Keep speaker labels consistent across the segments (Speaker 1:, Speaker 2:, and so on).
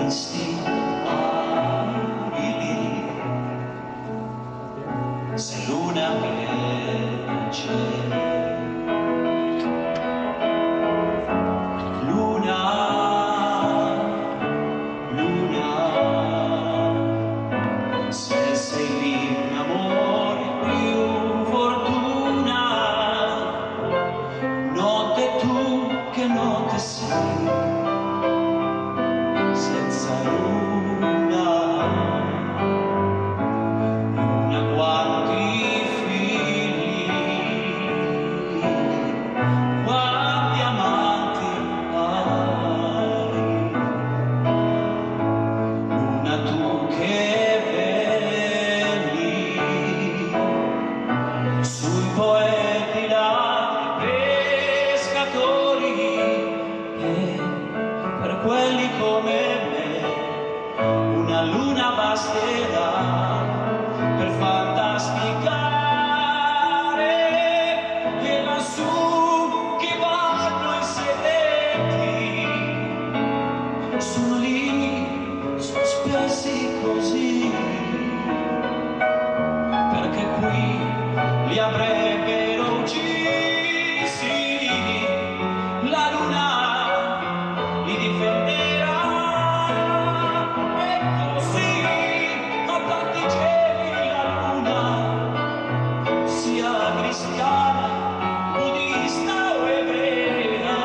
Speaker 1: questi abili, se luna piace, luna, luna, se sei lì amore più fortuna, notte tu che notte sei. Senza luna, luna quanti figli, quanti amanti hai, luna tu che vedi sui poeti, ladri, pescatori e per quelli come una luna basterà per fantasticare, e lassù che vanno i segreti sono lì sospesi così, perché qui li avrebbero uccisi, la luna li difenderà. Cristiana, buddista o ebrea,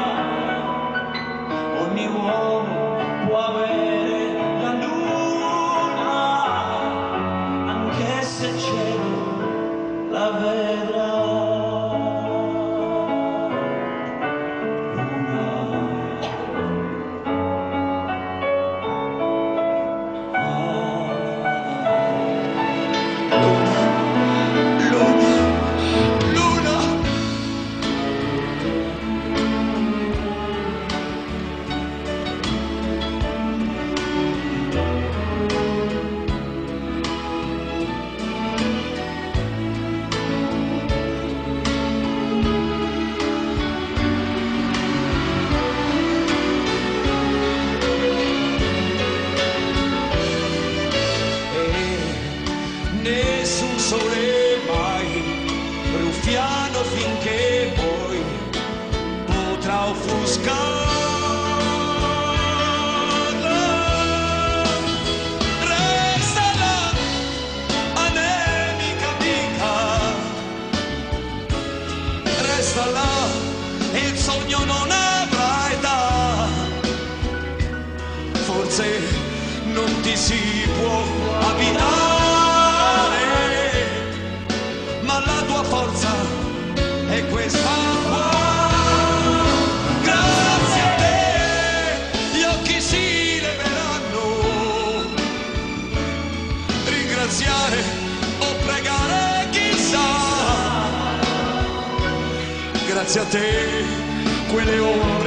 Speaker 1: ogni uomo può avere la luna, anche se il cielo la vedrà. Nessun sole mai ruffiano finché poi potrà offuscarla. Resta là, anemica amica, resta là, il sogno non avrà età. Forse non ti si può abitare, forza è questa qua. Grazie a te gli occhi si leveranno, ringraziare o pregare chissà. Grazie a te quelle ore